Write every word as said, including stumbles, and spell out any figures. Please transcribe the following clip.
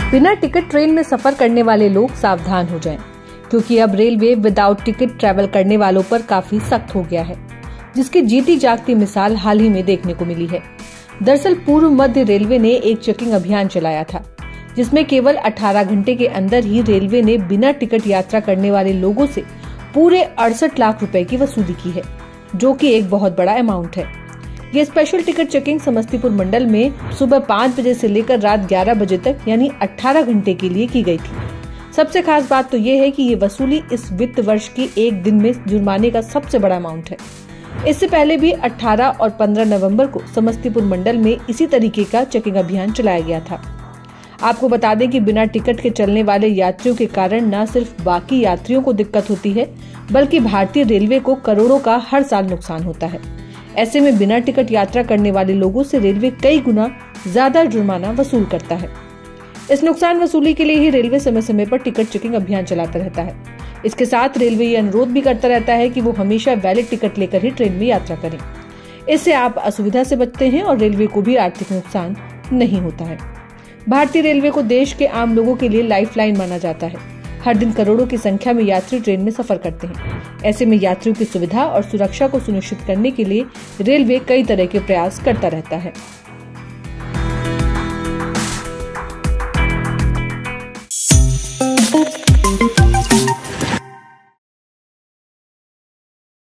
बिना ticket train में सफर करने वाले लोग सावधान हो जाएं, क्योंकि अब रेलवे विदाउट टिकट ट्रैवल करने वालों पर काफी सख्त हो गया है, जिसकी जीती जागती मिसाल हाल ही में देखने को मिली है। दरअसल पूर्व मध्य रेलवे ने एक चेकिंग अभियान चलाया था, जिसमें केवल अठारह घंटे के अंदर ही रेलवे ने बिना टिकट यात्रा करने वाले लोगों से पूरे अड़सठ लाख रुपए की वसूली की है, जो कि एक बहुत बड़ा अमाउंट है। ये स्पेशल टिकट चेकिंग समस्तीपुर मंडल में सुबह पाँच बजे से लेकर रात ग्यारह बजे तक यानी अठारह घंटे के लिए की गई थी। सबसे खास बात तो ये है कि ये वसूली इस वित्त वर्ष की एक दिन में जुर्माने का सबसे बड़ा अमाउंट है। इससे पहले भी अठारह और पंद्रह नवंबर को समस्तीपुर मंडल में इसी तरीके का चेकिंग अभियान चलाया गया था। आपको बता दें कि बिना टिकट के चलने वाले यात्रियों के कारण न सिर्फ बाकी यात्रियों को दिक्कत होती है, बल्कि भारतीय रेलवे को करोड़ों का हर साल नुकसान होता है। ऐसे में बिना टिकट यात्रा करने वाले लोगों से रेलवे कई गुना ज्यादा जुर्माना वसूल करता है। इस नुकसान वसूली के लिए ही रेलवे समय समय पर टिकट चेकिंग अभियान चलाता रहता है। इसके साथ रेलवे ये अनुरोध भी करता रहता है कि वो हमेशा वैलिड टिकट लेकर ही ट्रेन में यात्रा करें। इससे आप असुविधा से बचते हैं और रेलवे को भी आर्थिक नुकसान नहीं होता है। भारतीय रेलवे को देश के आम लोगों के लिए लाइफलाइन माना जाता है। हर दिन करोड़ों की संख्या में यात्री ट्रेन में सफर करते हैं। ऐसे में यात्रियों की सुविधा और सुरक्षा को सुनिश्चित करने के लिए रेलवे कई तरह के प्रयास करता रहता है।